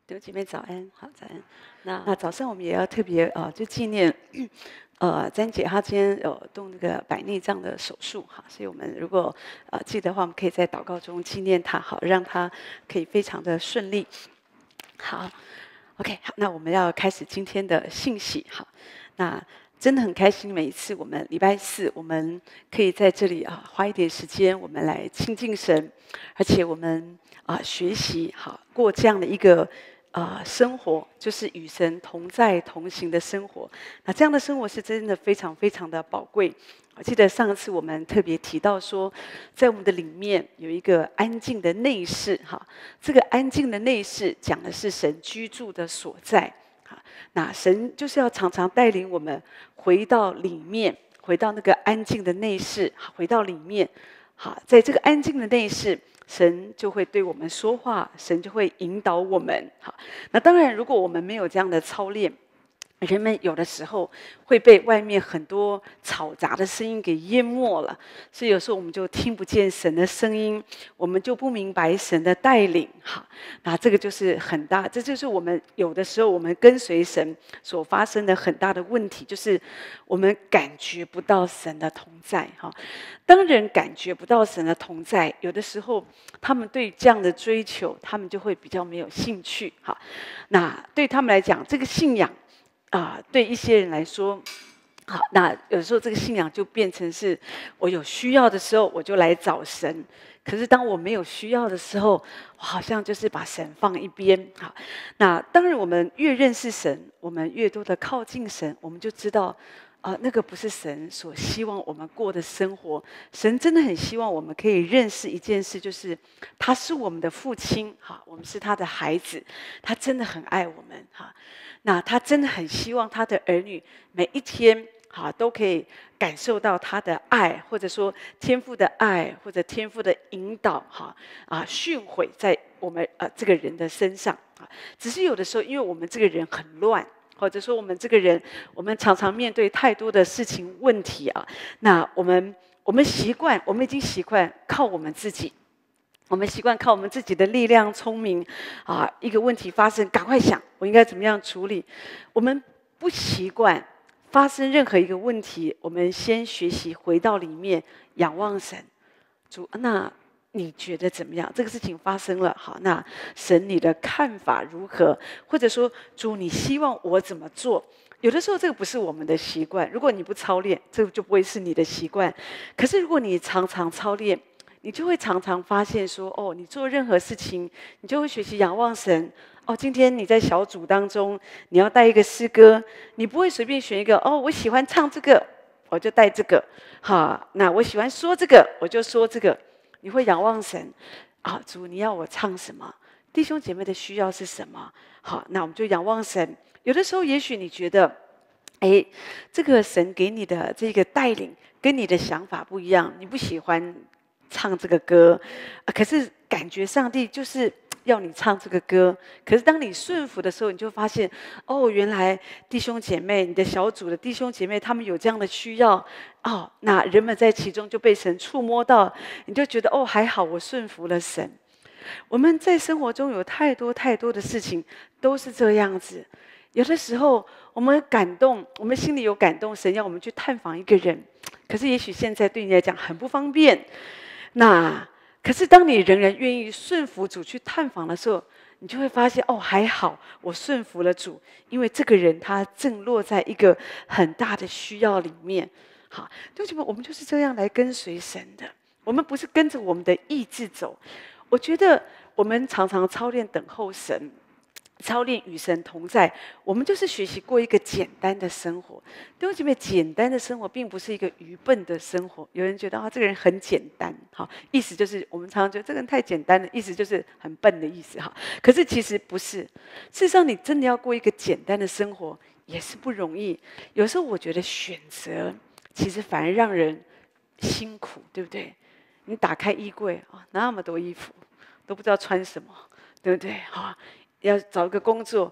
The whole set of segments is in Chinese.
弟兄姐妹早安，好早安。那早上我们也要特别就纪念詹姐她今天有动那个白内障的手术哈，所以我们如果记得的话，我们可以在祷告中纪念她，好让她可以非常的顺利。好，OK， 好，那我们要开始今天的信息好，那真的很开心，每一次我们礼拜四我们可以在这里花一点时间，我们来亲近神，而且我们学习好过这样的一个生活，就是与神同在同行的生活。那这样的生活是真的非常非常的宝贵。我记得上次我们特别提到说，在我们的里面有一个安静的内室哈，这个安静的内室讲的是神居住的所在。那神就是要常常带领我们回到里面，回到那个安静的内室，回到里面。好，在这个安静的内室，神就会对我们说话，神就会引导我们。好，那当然，如果我们没有这样的操练，人们有的时候会被外面很多嘈杂的声音给淹没了，所以有时候我们就听不见神的声音，我们就不明白神的带领。好，那这个就是很大，这就是我们有的时候我们跟随神所发生的很大的问题，就是我们感觉不到神的同在。哈，当人感觉不到神的同在，有的时候他们对这样的追求，他们就会比较没有兴趣。好，那对他们来讲，这个信仰。对一些人来说，好，那有时候这个信仰就变成是我有需要的时候我就来找神，可是当我没有需要的时候，我好像就是把神放一边。好，那当然我们越认识神，我们越多的靠近神，我们就知道。那个不是神所希望我们过的生活。神真的很希望我们可以认识一件事，就是他是我们的父亲，哈，我们是他的孩子，他真的很爱我们，哈。那他真的很希望他的儿女每一天，哈，都可以感受到他的爱，或者说天父的爱，或者天父的引导，哈，训诲在我们这个人的身上，啊，只是有的时候，因为我们这个人很乱。或者说我们这个人，我们常常面对太多的事情问题啊。那我们习惯，我们已经习惯靠我们自己，我们习惯靠我们自己的力量、聪明啊。一个问题发生，赶快想我应该怎么样处理。我们不习惯发生任何一个问题，我们先学习回到里面仰望神。主，那你觉得怎么样？这个事情发生了，好，那神你的看法如何？或者说，主，你希望我怎么做？有的时候这个不是我们的习惯，如果你不操练，这个就不会是你的习惯。可是如果你常常操练，你就会常常发现说，哦，你做任何事情，你就会学习仰望神。哦，今天你在小组当中，你要带一个诗歌，你不会随便选一个。哦，我喜欢唱这个，我就带这个。好，那我喜欢说这个，我就说这个。你会仰望神，主，你要我唱什么？弟兄姐妹的需要是什么？好，那我们就仰望神。有的时候，也许你觉得，这个神给你的这个带领跟你的想法不一样，你不喜欢唱这个歌，可是感觉上帝就是要你唱这个歌。可是当你顺服的时候，你就发现，哦，原来弟兄姐妹，你的小组的弟兄姐妹，他们有这样的需要。哦，那人们在其中就被神触摸到，你就觉得哦，还好我顺服了神。我们在生活中有太多太多的事情都是这样子。有的时候我们感动，我们心里有感动，神要我们去探访一个人，可是也许现在对你来讲很不方便。那可是当你仍然愿意顺服主去探访的时候，你就会发现哦，还好我顺服了主，因为这个人他正落在一个很大的需要里面。好，弟兄姐妹，我们就是这样来跟随神的。我们不是跟着我们的意志走。我觉得我们常常操练等候神，操练与神同在，我们就是学习过一个简单的生活。弟兄姐妹，简单的生活并不是一个愚笨的生活。有人觉得这个人很简单，好，意思就是我们常常觉得这个人太简单了，意思就是很笨的意思哈。可是其实不是，事实上你真的要过一个简单的生活也是不容易。有时候我觉得选择。其实反而让人辛苦，对不对？你打开衣柜那么多衣服，都不知道穿什么，对不对？要找一个工作，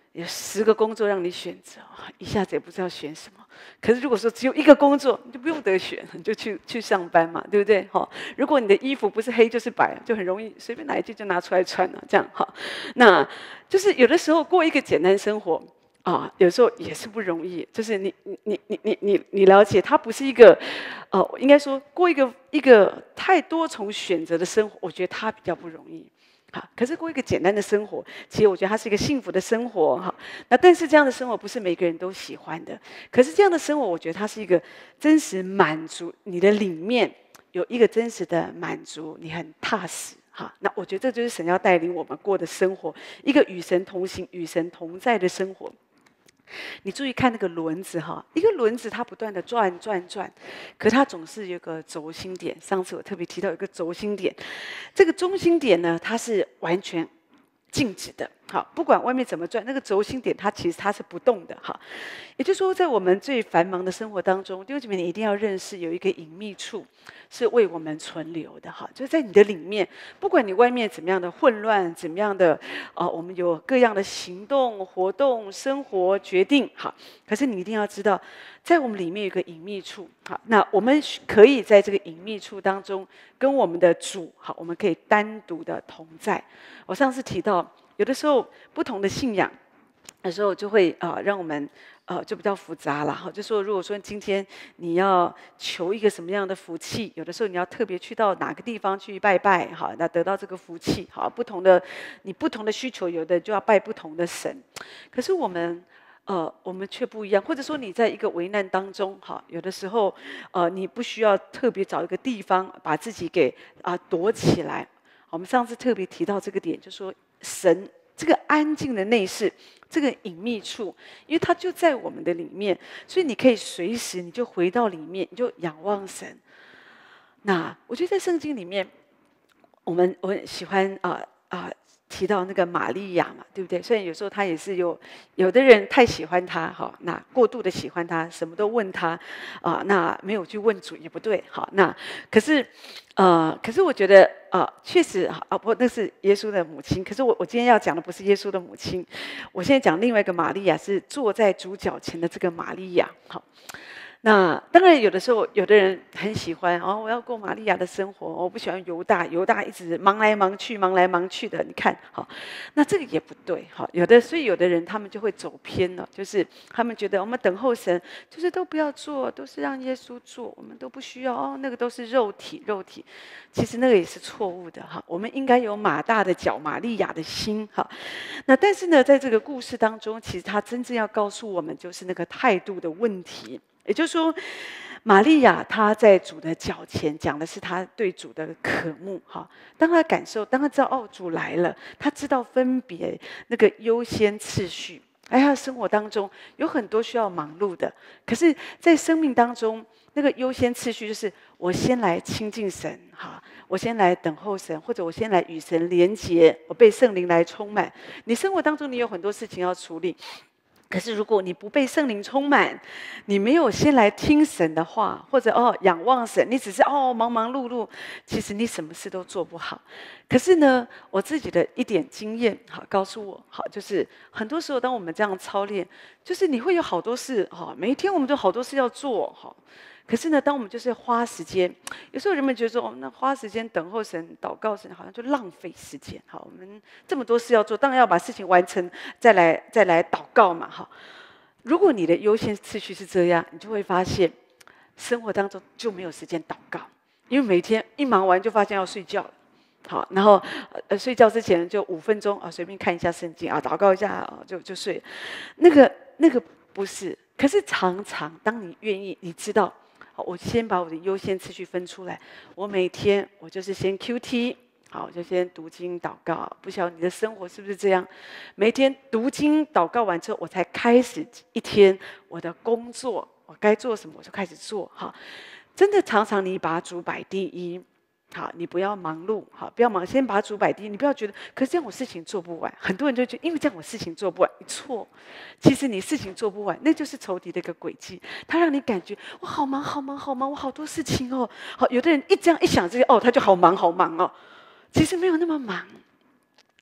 有10个工作让你选择，一下子也不知道选什么。可是如果说只有一个工作，你就不用得选，你就去上班嘛，对不对？如果你的衣服不是黑就是白，就很容易随便拿一件就拿出来穿了，这样哈。那就是有的时候过一个简单生活啊，有时候也是不容易。就是你了解，它不是一个，应该说过一个太多重选择的生活，我觉得它比较不容易。好，可是过一个简单的生活，其实我觉得它是一个幸福的生活哈。那但是这样的生活不是每个人都喜欢的。可是这样的生活，我觉得它是一个真实满足你的里面有一个真实的满足，你很踏实哈。那我觉得这就是神要带领我们过的生活，一个与神同行、与神同在的生活。你注意看那个轮子哈，一个轮子它不断的转，可它总是有个轴心点。上次我特别提到有个轴心点，这个中心点呢，它是完全静止的。好，不管外面怎么转，那个轴心点其实它是不动的哈。也就是说，在我们最繁忙的生活当中，弟兄姐妹，你一定要认识有一个隐秘处是为我们存留的哈。就是在你的里面，不管你外面怎么样的混乱，怎么样的我们有各样的行动、活动、生活决定哈。可是你一定要知道，在我们里面有一个隐秘处。好，那我们可以在这个隐秘处当中，跟我们的主好，我们可以单独的同在。我上次提到，有的时候不同的信仰，有时候就会让我们就比较复杂了哈。就说如果说今天你要求一个什么样的福气，有的时候你要特别去到哪个地方去拜拜哈，那得到这个福气好。不同的需求，有的就要拜不同的神。可是我们却不一样，或者说你在一个危难当中哈，有的时候你不需要特别找一个地方把自己给躲起来。我们上次特别提到这个点，就说神这个安静的内室，这个隐秘处，因为它就在我们的里面，所以你可以随时你就回到里面，你就仰望神。那我觉得在圣经里面，我很喜欢提到那个玛利亚嘛，对不对？虽然有时候他也是有的人太喜欢他哈，那过度的喜欢他，什么都问他那没有去问主也不对好。那可是我觉得确实不，那是耶稣的母亲。可是我今天要讲的不是耶稣的母亲，我现在讲另外一个玛利亚，是坐在主脚前的这个玛利亚。好。那当然，有的时候有的人很喜欢我要过玛利亚的生活，我不喜欢犹大一直忙来忙去的。你看，好，那这个也不对，好，所以有的人他们就会走偏了，就是他们觉得我们等候神，就是都不要做，都是让耶稣做，我们都不需要那个都是肉体，其实那个也是错误的哈。我们应该有马大的脚，玛利亚的心哈。那但是呢，在这个故事当中，其实他真正要告诉我们，就是那个态度的问题。也就是说，玛利亚她在主的脚前讲的是她对主的渴慕哈。当她当她知道主来了，她知道分别那个优先次序。她生活当中有很多需要忙碌的，可是，在生命当中那个优先次序就是我先来亲近神哈，我先来等候神，或者我先来与神连结，我被圣灵来充满。你生活当中你有很多事情要处理。可是，如果你不被圣灵充满，你没有先来听神的话，或者仰望神，你只是忙忙碌碌，其实你什么事都做不好。可是呢，我自己的一点经验告诉我就是很多时候当我们这样操练，就是你会有好多事每一天我们都好多事要做可是呢，当我们就是花时间，有时候人们觉得说，那花时间等候神、祷告神，好像就浪费时间。好，我们这么多事要做，当然要把事情完成，再来祷告嘛。哈，如果你的优先次序是这样，你就会发现，生活当中就没有时间祷告，因为每天一忙完就发现要睡觉了。好，然后睡觉之前就5分钟随便看一下圣经祷告一下就睡了。那个不是，可是常常当你愿意，你知道。我先把我的优先次序分出来。我每天我就是先 QT， 好，我就先读经祷告。不晓得你的生活是不是这样？每天读经祷告完之后，我才开始一天我的工作，我该做什么我就开始做。哈，真的常常你把主摆第一。好，你不要忙碌，好，不要忙，先把主摆第一。你不要觉得，可是这样我事情做不完。很多人就觉得，因为这样我事情做不完，你错。其实你事情做不完，那就是仇敌的一个诡计，他让你感觉我好忙，我好多事情哦。好，有的人这样一想这些他就好忙。其实没有那么忙。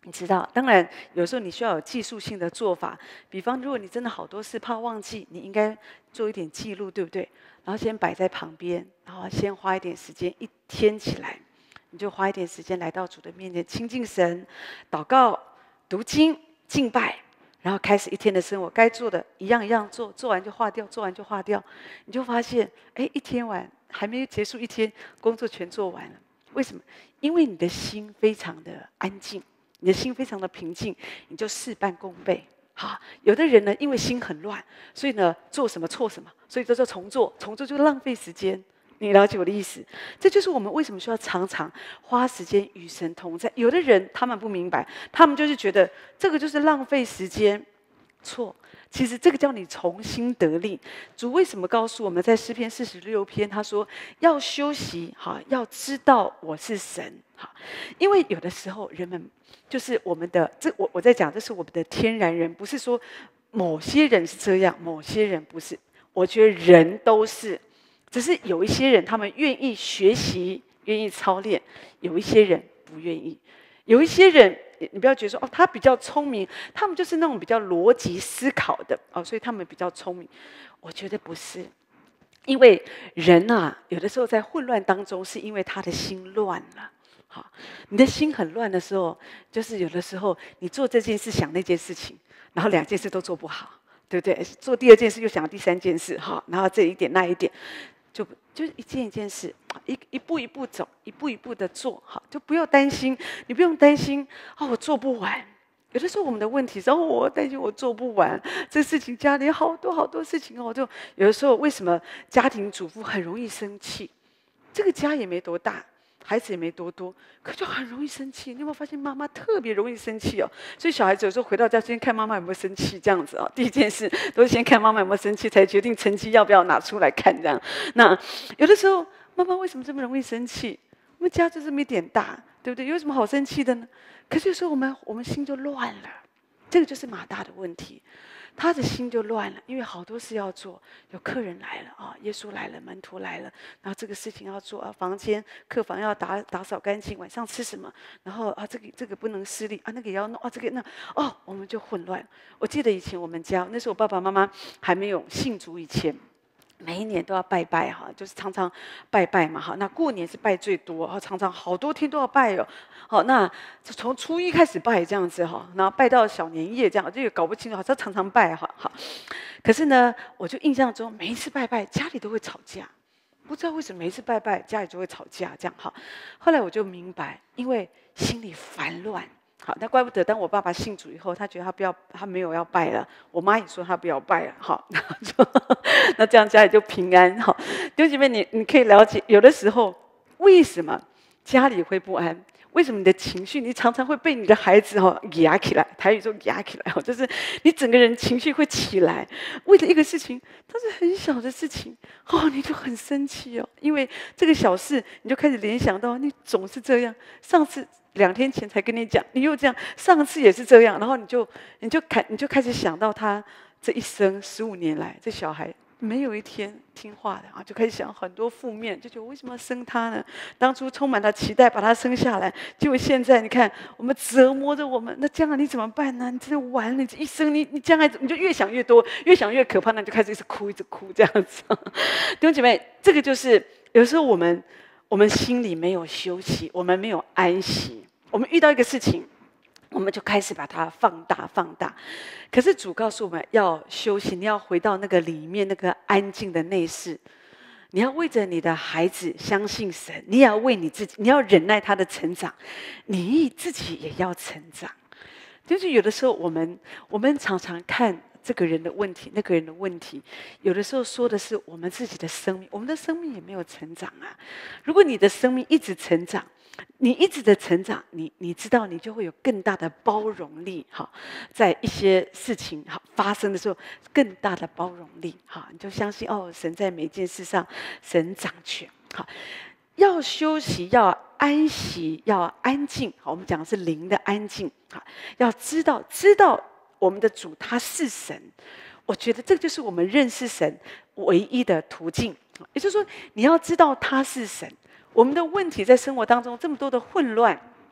你知道，当然有时候你需要有技术性的做法，比方如果你真的好多事怕忘记，你应该做一点记录，对不对？然后先摆在旁边，然后先花一点时间，一天起来，你就花一点时间来到主的面前亲近神，祷告、读经、敬拜，然后开始一天的生活，该做的一样一样做，做完就划掉，做完就划掉，你就发现，哎，一天完还没结束一天，工作全做完了。为什么？因为你的心非常的安静。你的心非常的平静，你就事半功倍。好，有的人呢，因为心很乱，所以呢，做什么错什么，所以就重做，重做就浪费时间。你了解我的意思？这就是我们为什么需要常常花时间与神同在。有的人他们不明白，他们就是觉得这个就是浪费时间。错，其实这个叫你重新得力。主为什么告诉我们在诗篇46篇，他说要休息，好，要知道我是神，好，因为有的时候人们就是我们的我在讲，这是我们的天然人，不是说某些人是这样，某些人不是。我觉得人都是，只是有一些人他们愿意学习，愿意操练，有一些人不愿意，有一些人。你不要觉得说哦，他比较聪明，他们就是那种比较逻辑思考的哦，所以他们比较聪明。我觉得不是，因为人啊，有的时候在混乱当中，是因为他的心乱了。好，你的心很乱的时候，就是有的时候你做这件事想那件事情，然后两件事都做不好，对不对？做第二件事又想第三件事，哈，然后这一点那一点。就是一件一件事，一步一步走，一步一步的做，好，就不要担心，你不用担心我做不完。有的时候我们的问题是我担心我做不完这事情，家里好多好多事情就有的时候为什么家庭主妇很容易生气？这个家也没多大。孩子也没多多，可就很容易生气。你有没有发现妈妈特别容易生气哦？所以小孩子有时候回到家先看妈妈有没有生气，这样子第一件事都是先看妈妈有没有生气，才决定成绩要不要拿出来看。这样，那有的时候妈妈为什么这么容易生气？我们家就这么一点大，对不对？有什么好生气的呢？可是有时候我们心就乱了，这个就是马大的问题。他的心就乱了，因为好多事要做，有客人来了耶稣来了，门徒来了，然后这个事情要做房间、客房要打扫干净，晚上吃什么？然后这个不能失礼那个也要弄这个那我们就混乱。我记得以前我们家，那时候我爸爸妈妈还没有信主以前。每一年都要拜拜就是常常拜拜嘛那过年是拜最多常常好多天都要拜那从初一开始拜这样子然后拜到小年夜这样，就也搞不清楚，好像常常拜好。可是呢，我就印象中每一次拜拜家里都会吵架，不知道为什么每一次拜拜家里就会吵架这样后来我就明白，因为心里烦乱。好，那怪不得当我爸爸信主以后，他觉得他没有要拜了。我妈也说他不要拜了。好，那这样家里就平安。好，弟兄姐妹，你可以了解，有的时候为什么家里会不安？为什么你的情绪，你常常会被你的孩子压起来？台语说压起来就是你整个人情绪会起来。为了一个事情，它是很小的事情你就很生气因为这个小事，你就开始联想到你总是这样。上次2天前才跟你讲，你又这样，上次也是这样，然后你就开始想到他这一生15年来，这小孩没有一天听话的就开始想很多负面，就觉得为什么要生他呢？当初充满了期待把他生下来，结果现在你看我们折磨着我们，那将来你怎么办呢？你真的完了，你这一生你将来你就越想越多，越想越可怕，那你就开始一直哭这样子。弟兄姐妹，这个就是有时候我们心里没有休息，我们没有安息。我们遇到一个事情，我们就开始把它放大。可是主告诉我们要休息，你要回到那个里面那个安静的内室。你要为着你的孩子相信神，你也要为你自己，你要忍耐他的成长，你自己也要成长。就是有的时候我们常常看这个人的问题，那个人的问题，有的时候说的是我们自己的生命，我们的生命也没有成长啊。如果你的生命一直成长，你一直的成长，你知道，你就会有更大的包容力在一些事情发生的时候，更大的包容力你就相信神在每件事上，神掌权要休息，要安息，要安静我们讲的是灵的安静要知道我们的主他是神。我觉得这就是我们认识神唯一的途径。也就是说，你要知道他是神。我们的问题在生活当中这么多的混乱，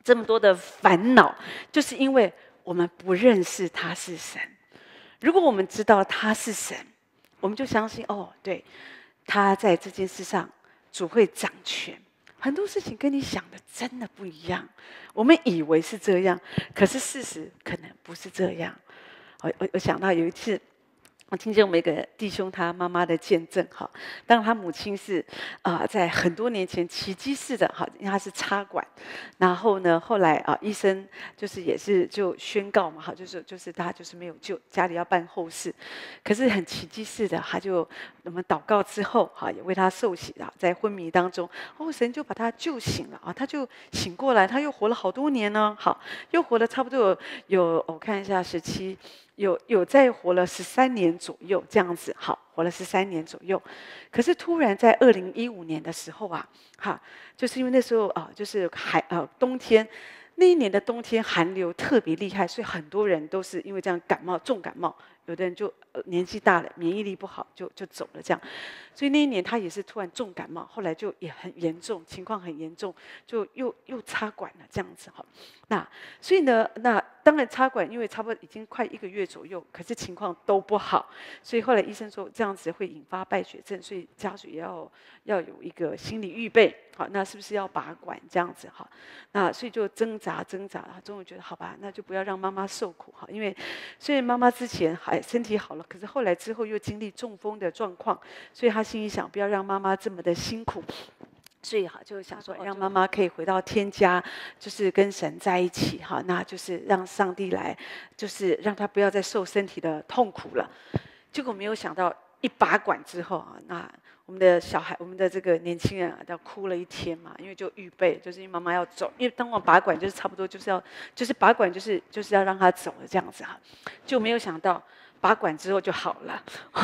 这么多的烦恼，就是因为我们不认识他是神。如果我们知道他是神，我们就相信哦，对，他在这件事上主会掌权。很多事情跟你想的真的不一样，我们以为是这样，可是事实可能不是这样。我想到有一次，我听见我们一个弟兄他妈妈的见证哈，当他母亲是在很多年前奇迹式的哈，因为他是插管，然后呢后来医生就是也是就宣告嘛哈，就是他就是没有救，家里要办后事，可是很奇迹式的，他就我们祷告之后哈，也为他受洗啊，在昏迷当中，神就把他救醒了啊，他就醒过来，他又活了好多年呢，好，又活了差不多有我看一下17。有再活了13年左右这样子，好，活了13年左右。可是突然在2015年的时候啊，哈，就是因为那时候就是冬天，那一年的冬天寒流特别厉害，所以很多人都是因为这样感冒，重感冒。有的人就年纪大了，免疫力不好，就走了这样。所以那一年他也是突然重感冒，后来就也很严重，情况很严重，就又插管了这样子哈。那所以呢，那当然插管，因为差不多已经快1个月左右，可是情况都不好，所以后来医生说这样子会引发败血症，所以家属也要有一个心理预备。好，那是不是要拔管这样子哈？那所以就挣扎，终于觉得好吧，那就不要让妈妈受苦哈。因为虽然妈妈之前还身体好了，可是后来之后又经历中风的状况，所以他心里想不要让妈妈这么的辛苦。所以哈，就想说让妈妈可以回到天家，就是跟神在一起哈，那就是让上帝来，就是让她不要再受身体的痛苦了。结果没有想到，一拔管之后啊，那我们的小孩，我们的这个年轻人啊，要哭了1天嘛，因为就预备，就是因为妈妈要走，因为当我拔管就是差不多就是拔管就是要让她走的这样子哈，就没有想到拔管之后就好了。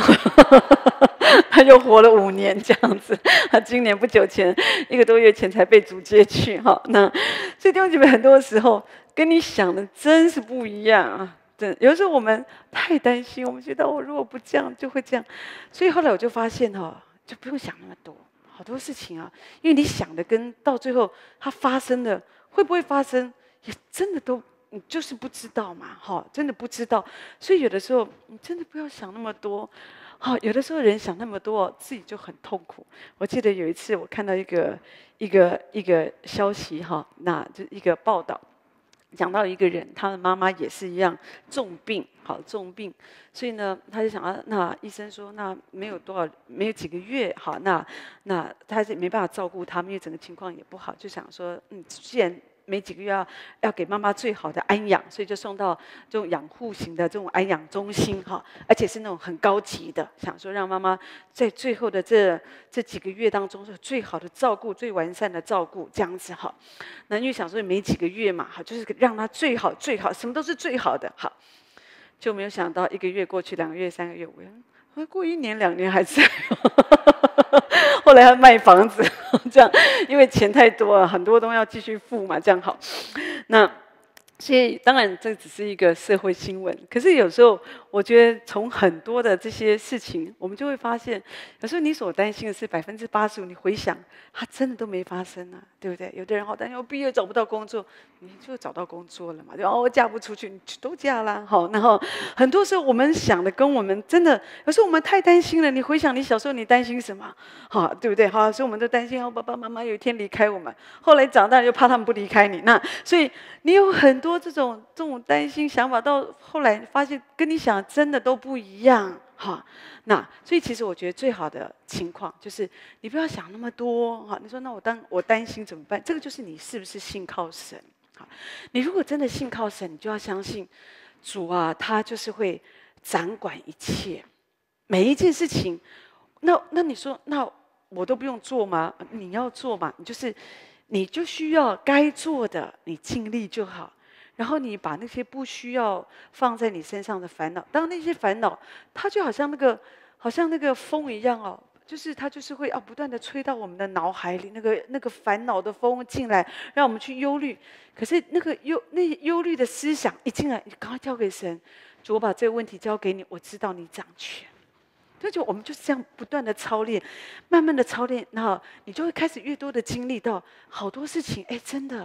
他又活了5年这样子，他今年不久前1个多月前才被主接去哈。那所以弟兄姐妹，很多时候跟你想的真是不一样啊！真有时候我们太担心，我们觉得我如果不这样就会这样，所以后来我就发现哈，就不用想那么多，好多事情啊，因为你想的跟到最后它发生的会不会发生，也真的都你就是不知道嘛，哈，真的不知道。所以有的时候你真的不要想那么多。好，有的时候人想那么多，自己就很痛苦。我记得有一次我看到一个消息哈，那就一个报道，讲到一个人，他的妈妈也是一样重病，好重病，所以呢，他就想那医生说那没有几个月，好，那他是没办法照顾他们，因为整个情况也不好，就想说既然没几个月要给妈妈最好的安养，所以就送到这种养护型的这种安养中心哈，而且是那种很高级的，想说让妈妈在最后的这几个月当中是最好的照顾、最完善的照顾这样子哈。那因为想说没几个月嘛，好，就是让他最好，什么都是最好的，好，就没有想到1个月过去，2个月、3个月、5个月，过1年、2年还在。后来他卖房子，这样，因为钱太多了，很多都要继续付嘛，这样好。那所以当然这只是一个社会新闻，可是有时候我觉得从很多的这些事情，我们就会发现，有时候你所担心的是85%，你回想，它真的都没发生啊，对不对？有的人好担心，我毕业找不到工作，你就找到工作了嘛，就我嫁不出去，你都嫁啦，好，然后很多时候我们想的跟我们真的，有时候我们太担心了。你回想你小时候，你担心什么？好，对不对？好，所以我们都担心，爸爸妈妈有一天离开我们，后来长大又怕他们不离开你，那所以你有很多这种担心想法，到后来发现跟你想的真的都不一样，哈。那所以其实我觉得最好的情况就是你不要想那么多，哈。你说那我担心怎么办？这个就是你是不是信靠神？好，你如果真的信靠神，你就要相信主啊，他就是会掌管一切，每一件事情。那你说那我都不用做吗？你要做嘛，你就需要该做的，你尽力就好。然后你把那些不需要放在你身上的烦恼，当那些烦恼，它就好像那个风一样哦，就是它就是会不断的吹到我们的脑海里，那个烦恼的风进来，让我们去忧虑。可是那忧虑的思想一进来，你赶快交给神，主，我把这个问题交给你，我知道你掌权。我们就是这样不断的操练，慢慢的操练，然后你就会开始越多的经历到好多事情，真的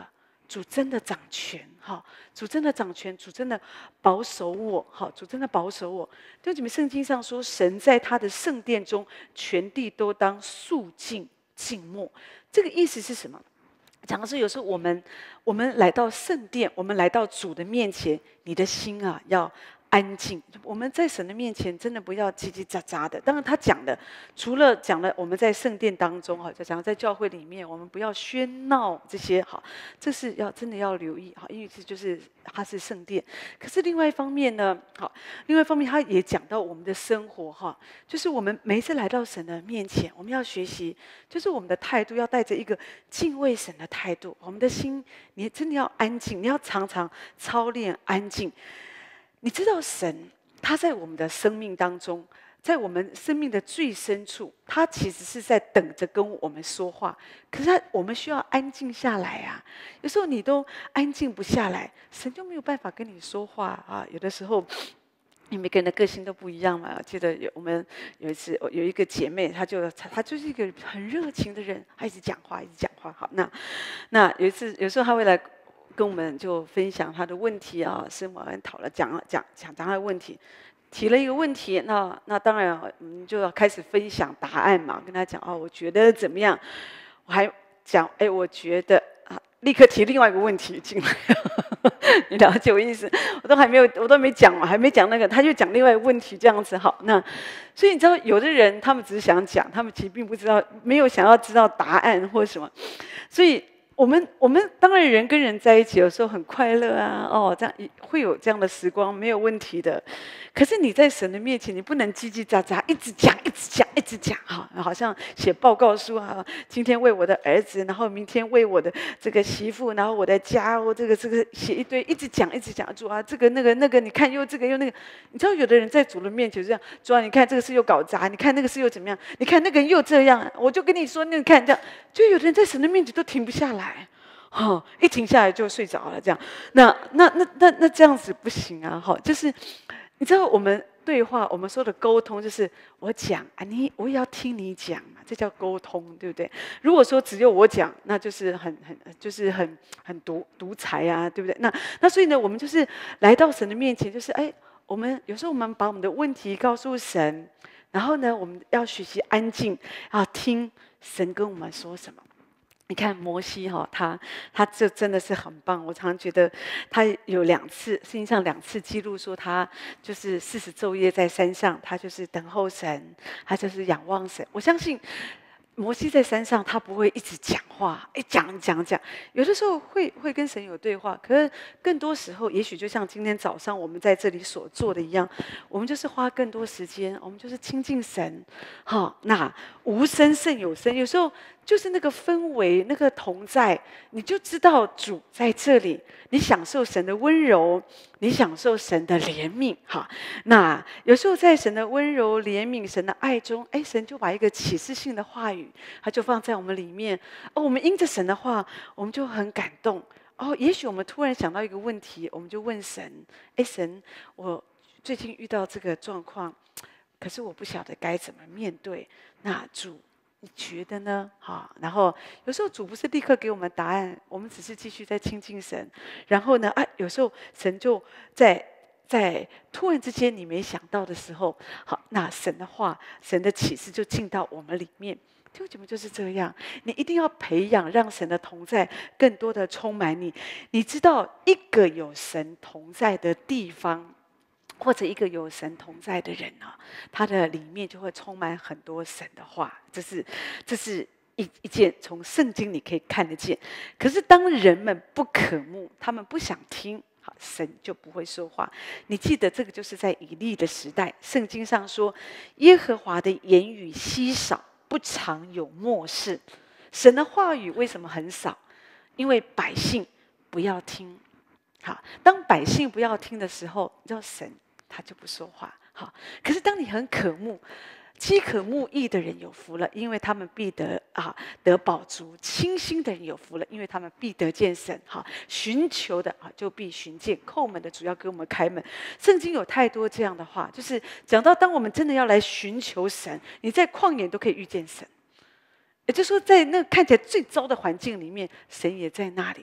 主真的掌权，哈，主真的掌权，主真的保守我，哈，主真的保守我。弟兄姐妹，圣经上说，神在他的圣殿中，全地都当肃静静默。这个意思是什么？讲的是有时候我们来到圣殿，我们来到主的面前，你的心啊要安静。我们在神的面前，真的不要叽叽喳喳的。当然，他讲的除了讲了我们在圣殿当中哈，就讲在教会里面，我们不要喧闹这些哈，这是要真的要留意哈，因为这就是它是圣殿。可是另外一方面呢，好，另外一方面他也讲到我们的生活哈，就是我们每一次来到神的面前，我们要学习，就是我们的态度要带着一个敬畏神的态度。我们的心，你真的要安静，你要常常操练安静。你知道神他在我们的生命当中，在我们生命的最深处，他其实是在等着跟我们说话。可是我们需要安静下来啊！有时候你都安静不下来，神就没有办法跟你说话啊。有的时候，因为每个人的个性都不一样嘛。我记得我们有一次有一个姐妹，她就是一个很热情的人，她一直讲话，一直讲话。好，那有时候她会来跟我们就分享他的问题啊，生活讨论讲他的问题，提了一个问题，那当然我们就要开始分享答案嘛，跟他讲哦，我觉得怎么样？我还讲我觉得啊，立刻提另外一个问题进来，你了解我意思？我都没讲嘛，还没讲那个，他就讲另外一个问题，这样子好。那所以你知道，有的人他们只是想讲，他们其实并不知道，没有想要知道答案或什么，所以。我们当然人跟人在一起，有时候很快乐啊，这样会有这样的时光，没有问题的。可是你在神的面前，你不能叽叽喳喳，一直讲哈，好像写报告书啊，今天为我的儿子，然后明天为我的这个媳妇，然后我的家，我这个写一堆，一直讲，主啊，这个那个，你看又这个又那个，你知道有的人在主的面前这样，主啊，你看这个事又搞砸，你看那个事又怎么样，你看那个人又这样，我就跟你说，那看这样，就有的人在神的面前都停不下来。一停下来就睡着了，这样，那这样子不行啊！就是你知道我们对话，我们说的沟通，就是我讲啊，我也要听你讲嘛，这叫沟通，对不对？如果说只有我讲，那就是很独裁啊，对不对？那所以呢，我们就是来到神的面前，就是我们有时候我们把我们的问题告诉神，然后呢，我们要学习安静啊，听神跟我们说什么。你看摩西他这真的是很棒。我常觉得他有圣经上2次记录说他就是40昼夜在山上，他就是等候神，他就是仰望神。我相信摩西在山上，他不会一直讲话，讲，有的时候会跟神有对话，可是更多时候，也许就像今天早上我们在这里所做的一样，我们就是花更多时间，我们就是亲近神。那无声胜有声，有时候就是那个氛围，那个同在，你就知道主在这里，你享受神的温柔，你享受神的怜悯。那有时候在神的温柔、怜悯、神的爱中，神就把一个启示性的话语，他就放在我们里面。我们因着神的话，我们就很感动。也许我们突然想到一个问题，我们就问神：神，我最近遇到这个状况，可是我不晓得该怎么面对。那主，你觉得呢？然后有时候主不是立刻给我们答案，我们只是继续在亲近神。然后呢，有时候神就在突然之间你没想到的时候，那神的话、神的启示就进到我们里面。弟兄姐妹就是这样，你一定要培养，让神的同在更多的充满你。你知道，一个有神同在的地方，或者一个有神同在的人他的里面就会充满很多神的话。这是一件从圣经里可以看得见。可是当人们不渴慕，他们不想听，神就不会说话。你记得这个就是在以利的时代，圣经上说，耶和华的言语稀少，不常有默示。神的话语为什么很少？因为百姓不要听。当百姓不要听的时候，你知道神他就不说话。可是当你很渴慕，饥渴慕义的人有福了，因为他们必得饱足；清心的人有福了，因为他们必得见神。寻求的就必寻见，叩门的主要给我们开门。圣经有太多这样的话，就是讲到当我们真的要来寻求神，你在旷野都可以遇见神。也就是说，在那看起来最糟的环境里面，神也在那里。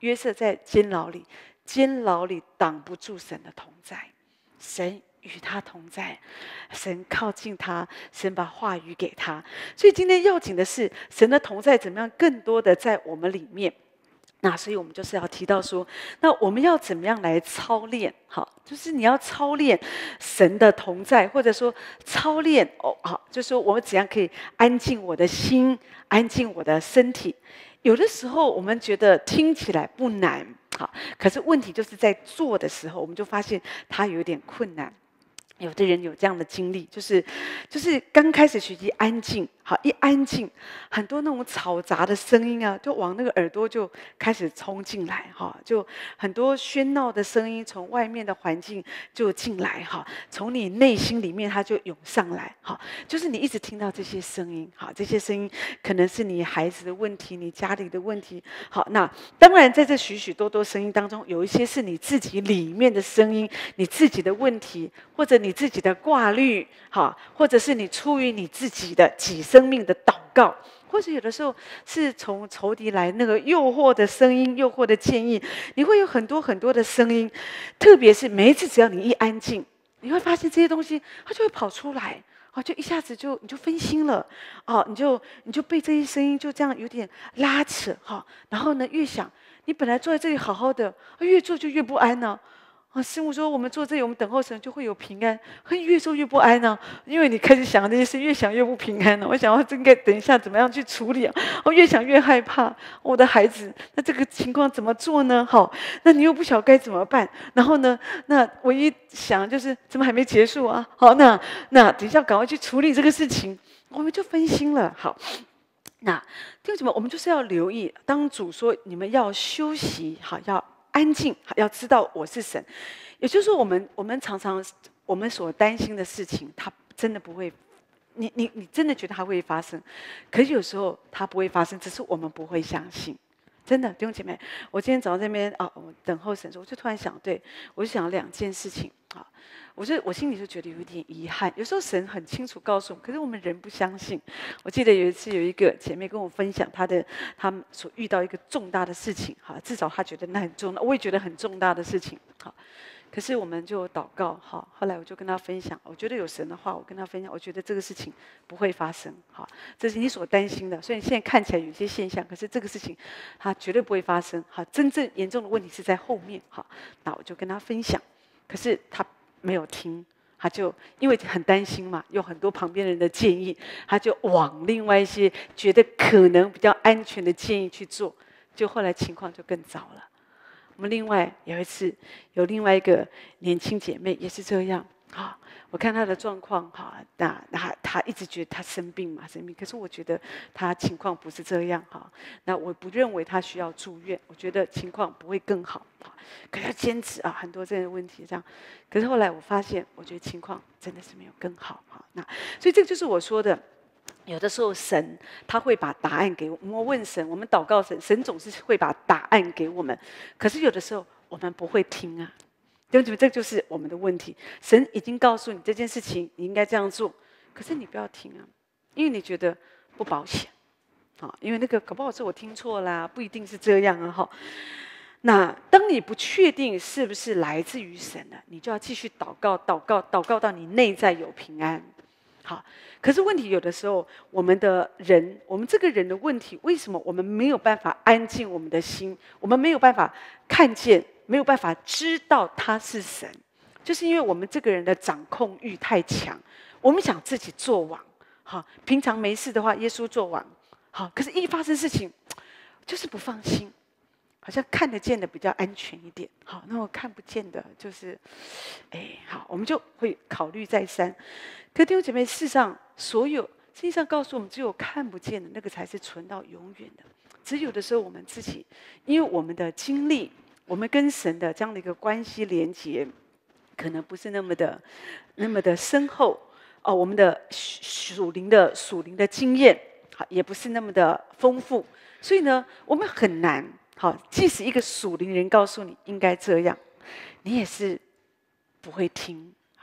约瑟在监牢里，监牢里挡不住神的同在，神与他同在，神靠近他，神把话语给他。所以今天要紧的是，神的同在怎么样更多的在我们里面。那所以我们就是要提到说，那我们要怎么样来操练？好，就是你要操练神的同在，或者说操练好，就是说我们怎样可以安静我的心，安静我的身体。有的时候我们觉得听起来不难，好，可是问题就是在做的时候，我们就发现它有点困难。有的人有这样的经历，就是刚开始学习安静，好，一安静，很多那种嘈杂的声音啊，就往那个耳朵就开始冲进来，哈，就很多喧闹的声音从外面的环境就进来，哈，从你内心里面它就涌上来，哈，就是你一直听到这些声音，好，这些声音可能是你孩子的问题，你家里的问题，好，那当然在这许许多多声音当中，有一些是你自己里面的声音，你自己的问题，或者你自己的挂虑，哈，或者是你出于你自己的己生命的祷告，或者有的时候是从仇敌来那个诱惑的声音、诱惑的建议，你会有很多很多的声音，特别是每一次只要你一安静，你会发现这些东西它就会跑出来，哦，就一下子你就分心了，哦，你就被这些声音就这样有点拉扯，哈，然后呢越想，你本来坐在这里好好的，越坐就越不安呢。师母说：“我们坐这里，我们等候神就会有平安。越坐越不安呢，因为你开始想这些事，越想越不平安了。我想，应该等一下怎么样去处理啊？越想越害怕，我的孩子，那这个情况怎么做呢？好，那你又不晓得该怎么办。然后呢，那唯一想就是怎么还没结束啊？好，那等一下赶快去处理这个事情，我们就分心了。好。”那弟兄姊妹，我们就是要留意，当主说你们要休息，好，要安静，好，要知道我是神。也就是说，我们常常我们所担心的事情，它真的不会，你真的觉得它会发生，可是有时候它不会发生，只是我们不会相信。真的，弟兄姐妹，我今天早上在那边我等候神说，我就突然想，对我就想2件事情啊。我心里就觉得有一点遗憾。有时候神很清楚告诉我们，可是我们人不相信。我记得有一次有一个姐妹跟我分享她们所遇到一个重大的事情，哈，至少她觉得那很重大，我也觉得很重大的事情，好。可是我们就祷告，好，后来我就跟她分享，我觉得有神的话，我跟她分享，我觉得这个事情不会发生，好，这是你所担心的。所以现在看起来有些现象，可是这个事情它绝对不会发生，好，真正严重的问题是在后面，好，那我就跟她分享，可是她没有听，他就因为很担心嘛，有很多旁边人的建议，他就往另外一些觉得可能比较安全的建议去做，就后来情况就更糟了。我们另外有一次，有另外一个年轻姐妹也是这样，啊，我看她的状况，哈，那她一直觉得她生病嘛，生病，可是我觉得她情况不是这样，哈，那我不认为她需要住院，我觉得情况不会更好，可是她坚持啊，很多这样的问题这样，可是后来我发现，我觉得情况真的是没有更好，哈，那所以这就是我说的。有的时候神他会把答案给我们，我们问神，我们祷告神，神总是会把答案给我们。可是有的时候我们不会听啊，弟兄姊妹，这就是我们的问题。神已经告诉你这件事情，你应该这样做，可是你不要听啊，因为你觉得不保险，啊，因为那个搞不好是我听错啦，不一定是这样啊，哈。那当你不确定是不是来自于神的，你就要继续祷告，祷告，祷告到你内在有平安。好，可是问题有的时候，我们这个人的问题，为什么我们没有办法安静我们的心？我们没有办法看见，没有办法知道他是神，就是因为我们这个人的掌控欲太强，我们想自己做王。好，平常没事的话，耶稣做王。好，可是一发生事情，就是不放心。好像看得见的比较安全一点，好，那我看不见的，就是，好，我们就会考虑再三。可弟兄姐妹，事实上，实际上告诉我们，只有看不见的那个才是存到永远的。只有的时候，我们自己，因为我们的经历，我们跟神的这样的一个关系连结，可能不是那么的深厚哦，我们的属灵的经验，好，也不是那么的丰富，所以呢，我们很难。好，即使一个属灵人告诉你应该这样，你也是不会听。好，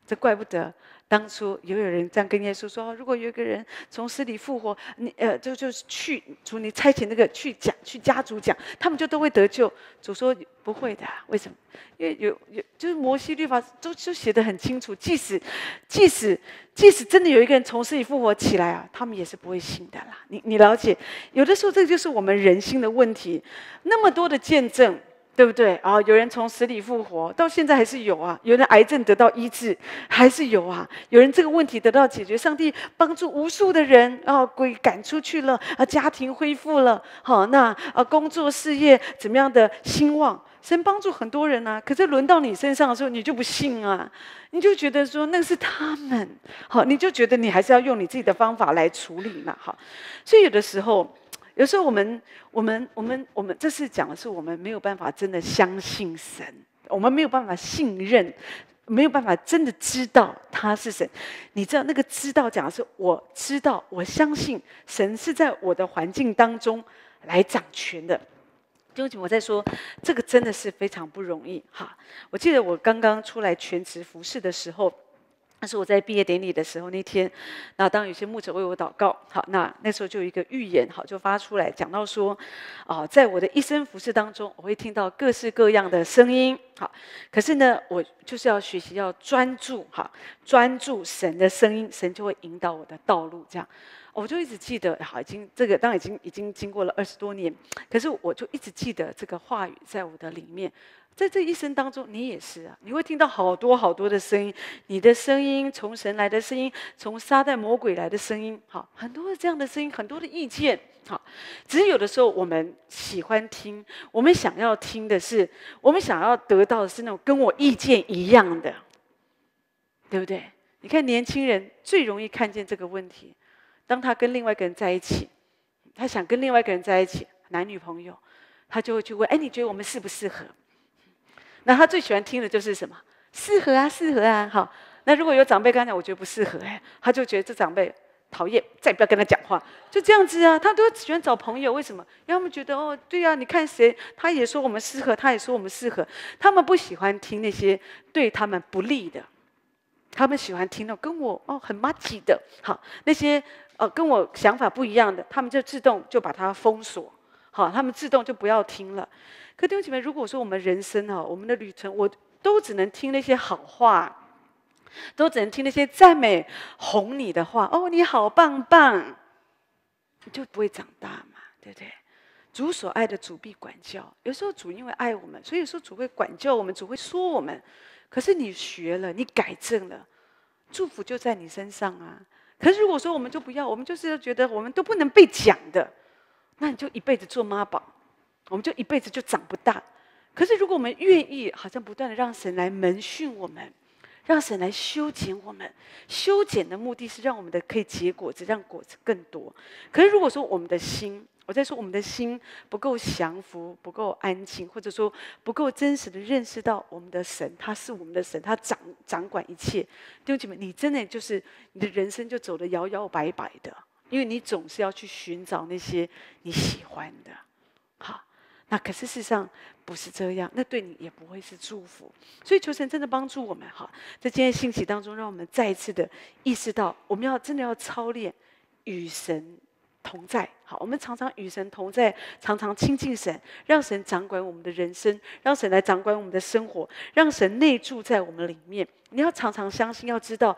这怪不得当初有人这样跟耶稣说：如果有一个人从死里复活，你就是去主你差遣那个去家族讲，他们就都会得救。主说不会的，为什么？因为有就是摩西律法就写得很清楚，即使真的有一个人从死里复活起来啊，他们也是不会信的啦。你了解？有的时候这就是我们人心的问题，那么多的见证。对不对啊？有人从死里复活，到现在还是有啊。有人癌症得到医治，还是有啊。有人这个问题得到解决，上帝帮助无数的人啊，鬼赶出去了啊，家庭恢复了，好，那工作事业怎么样的兴旺？神帮助很多人啊。可是轮到你身上的时候，你就不信啊，你就觉得说那是他们，好，你就觉得你还是要用你自己的方法来处理嘛，好。所以有的时候我们这是讲的是我们没有办法真的相信神，我们没有办法信任，没有办法真的知道他是神。你知道那个知道讲的是我知道，我相信神是在我的环境当中来掌权的。弟兄姐妹，我在说这个真的是非常不容易哈。我记得我刚刚出来全职服侍的时候。那是我在毕业典礼的时候那天，那当有些牧者为我祷告，好，那时候就有一个预言，好，就发出来讲到说，在我的一生服侍当中，我会听到各式各样的声音，好，可是呢，我就是要学习要专注，好，专注神的声音，神就会引导我的道路，这样。我就一直记得，好，当然已经经过了20多年，可是我就一直记得这个话语在我的里面。在这一生当中，你也是啊，你会听到好多好多的声音，你的声音，从神来的声音，从撒旦魔鬼来的声音，好，很多的这样的声音，很多的意见，好，只是有的时候我们喜欢听，我们想要听的是，我们想要得到的是那种跟我意见一样的，对不对？你看年轻人最容易看见这个问题，当他跟另外一个人在一起，他想跟另外一个人在一起，男女朋友，他就会去问，哎，你觉得我们适不适合？那他最喜欢听的就是什么？适合啊，适合啊，好。那如果有长辈跟他讲，我觉得不适合，他就觉得这长辈讨厌，再不要跟他讲话，就这样子啊。他都喜欢找朋友，为什么？因为他们觉得哦，对啊，你看谁，他也说我们适合，他也说我们适合。他们不喜欢听那些对他们不利的，他们喜欢听到跟我很麻吉的，好，那些跟我想法不一样的，他们就自动就把它封锁，好，他们自动就不要听了。可弟兄姐妹，如果说我们人生我们的旅程，我都只能听那些好话，都只能听那些赞美哄你的话，哦，你好棒棒，你就不会长大嘛，对不对？主所爱的，主必管教。有时候主因为爱我们，所以有时候主会管教我们，主会说我们。可是你学了，你改正了，祝福就在你身上啊。可是如果说我们就不要，我们就是觉得我们都不能被讲的，那你就一辈子做妈宝。我们就一辈子就长不大。可是如果我们愿意，好像不断的让神来门训我们，让神来修剪我们。修剪的目的是让我们的可以结果子，让果子更多。可是如果说我们的心，我在说我们的心不够降服，不够安静，或者说不够真实的认识到我们的神，他是我们的神，他掌管一切。弟兄姐妹，你真的就是你的人生就走得摇摇摆摆的，因为你总是要去寻找那些你喜欢的。好。那可是事实上不是这样，那对你也不会是祝福。所以求神真的帮助我们哈，在今天信息当中，让我们再一次的意识到，我们真的要操练与神同在。好，我们常常与神同在，常常亲近神，让神掌管我们的人生，让神来掌管我们的生活，让神内住在我们里面。你要常常相信，要知道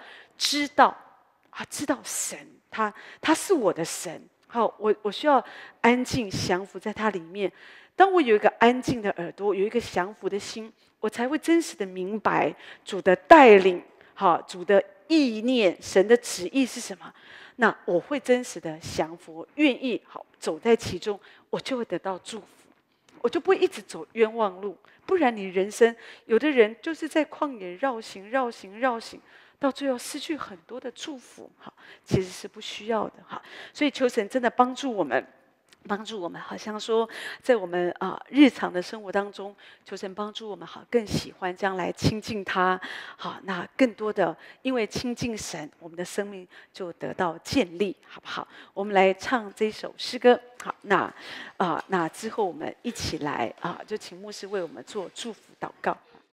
神，他是我的神。好，我需要安静降服在他里面。当我有一个安静的耳朵，有一个降服的心，我才会真实的明白主的带领，好，主的意念，神的旨意是什么。那我会真实的降服，愿意好走在其中，我就会得到祝福，我就不会一直走冤枉路。不然你人生有的人就是在旷野绕行，到最后失去很多的祝福，好，其实是不需要的哈。所以求神真的帮助我们，好像说在我们日常的生活当中，求神帮助我们好更喜欢这样来亲近他，好，那更多的因为亲近神，我们的生命就得到建立，好不好？我们来唱这首诗歌，好，那之后我们一起来就请牧师为我们做祝福祷告。